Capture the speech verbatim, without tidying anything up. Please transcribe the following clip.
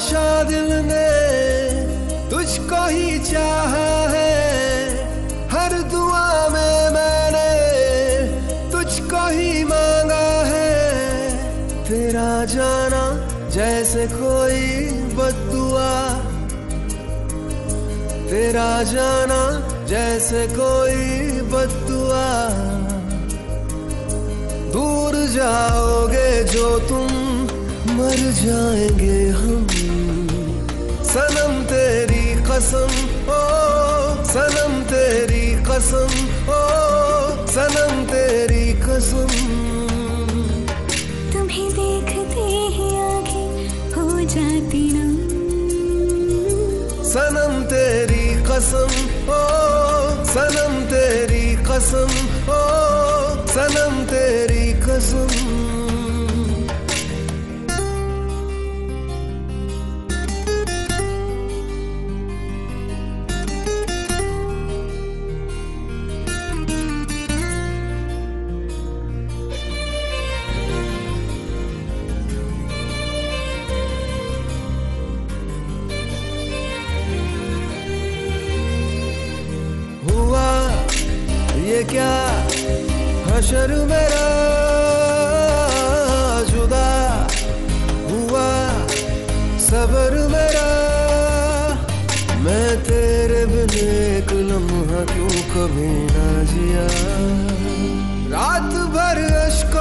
हमेशा दिल ने तुझको ही चाहा है, हर दुआ में मैंने तुझको ही मांगा है। तेरा जाना जैसे कोई बद्दुआ, तेरा जाना जैसे कोई बद्दुआ। दूर जाओगे जो तुम, मर जाएंगे हम। सनम तेरी कसम, ओ सनम तेरी कसम, ओ सनम तेरी कसम। तुम्हें देखते ही आंखें हो जाती नम। सनम तेरी कसम, ओ सनम तेरी कसम, ओ सनम तेरी कसम। हुआ ये क्या हशर मेरा, जुदा हुआ सबर मेरा। मैं तेरे बिन एक लम्हा क्यों कभी ना जिया। रात भर अश्कों